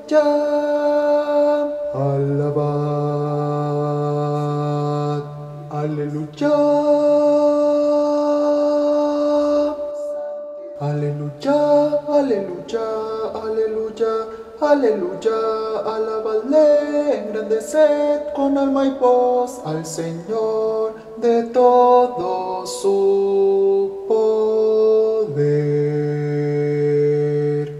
aleluya. Alabad, aleluya. Aleluya, aleluya, aleluya, aleluya. Alabadle, engrandeced con alma y voz al Señor de todo su poder.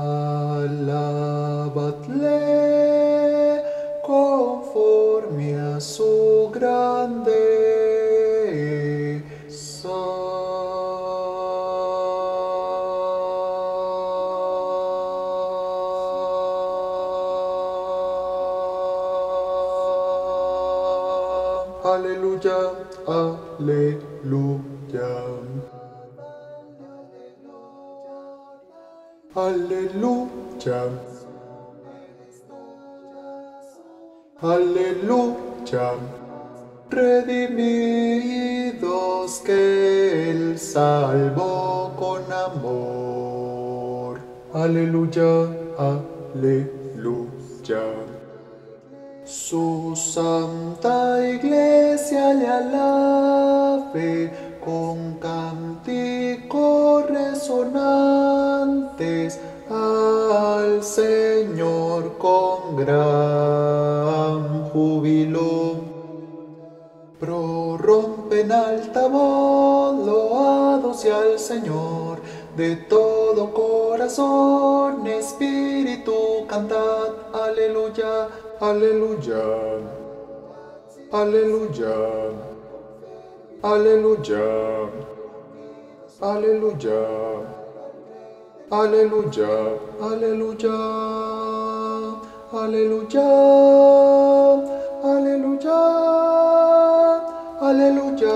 Alabadle conforme a su grandeza. Aleluya, aleluya. Aleluya. Aleluya. Redimidos que Él salvó con amor. Aleluya, aleluya. Su santa iglesia le alabe con cánticos resonantes al Señor con gran júbilo. Prorrompen alta voz, loados y al Señor de todo corazón, espíritu, cantad, aleluya, aleluya, aleluya, aleluya, aleluya, aleluya, aleluya, aleluya, aleluya, aleluya.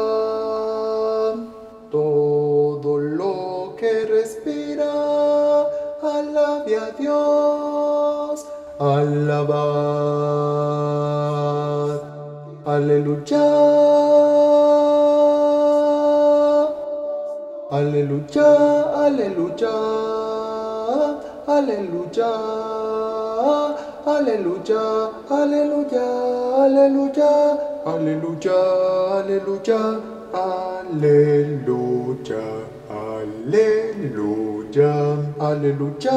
Todo lo que respira, alabe a Dios. Alabad, aleluya, aleluya, aleluya, aleluya, aleluya, aleluya, aleluya, aleluya, aleluya, aleluya, aleluya, aleluya,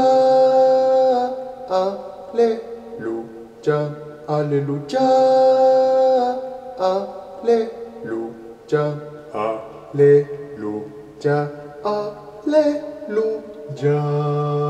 aleluya, aleluya, aleluya, aleluya, aleluya.